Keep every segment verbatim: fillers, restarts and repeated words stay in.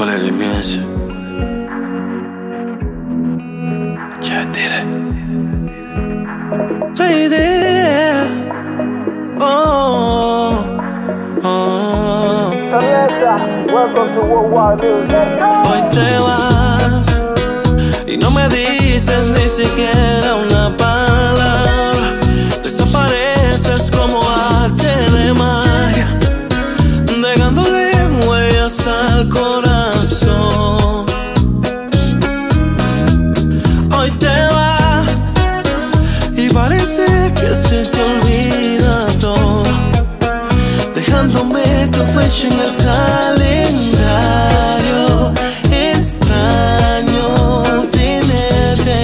Color music. Yeah, I did it. Lady. Oh, oh. Welcome to Worldwide Music. Hoy te vas y no me dices ni siquiera una palabra. Desapareces como arte de magia, dejándole huellas al corazón. Hoy te vas y parece que se te olvida todo, dejándome tu fecha en el calendario. Extraño tenerte,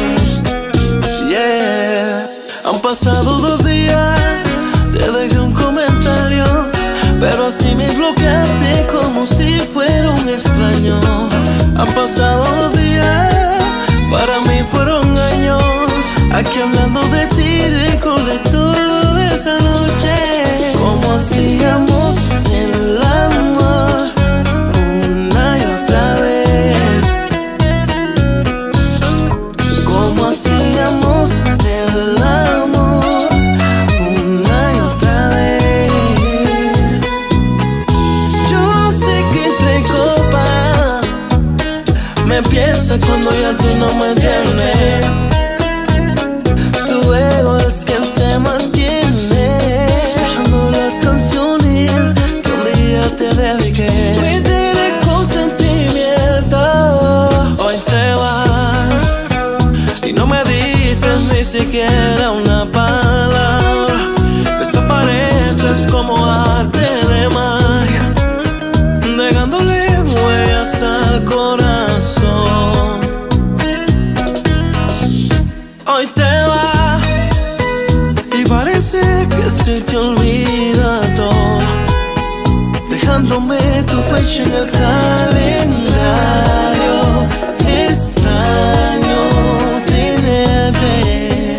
yeah. Han pasado dos días, te dejé un comentario, pero así me bloqueaste como si fuera un extraño. Han pasado dos días, para mí fueron años. Aquí hablando de ti, recordé toda esa noche. Cómo hacíamos el amor una y otra vez. Cómo hacíamos el amor una y otra vez. Yo sé que entre copas me piensas cuando ya tú no me entiendes. Tu ego es quien se mantiene, escuchando las canciones que un día te dediqué. Me diré con sentimiento. Hoy te vas y no me dices ni siquiera una palabra. Desapareces como arte de magia, dejándole huellas al corazón. Hoy te vas y parece que se te olvida todo, dejándome tu fecha en el calendario. Extraño tenerte,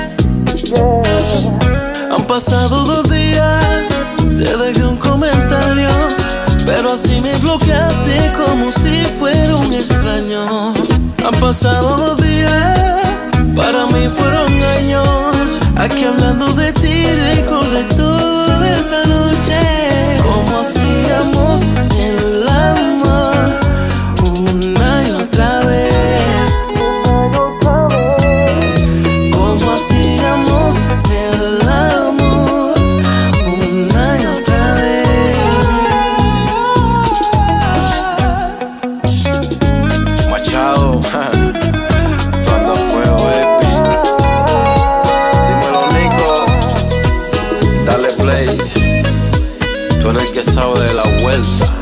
yeah. Han pasado dos días, te dejé un comentario, pero así me bloqueaste como si fuera un extraño. Han pasado dos días, para mí fueron años. Aquí hablando de ti, recordé toda esa noche. Cómo hacíamos el amor una y otra vez. Cómo hacíamos el amor una y otra vez. Machado. Tú eres el que sabe de la vuelta.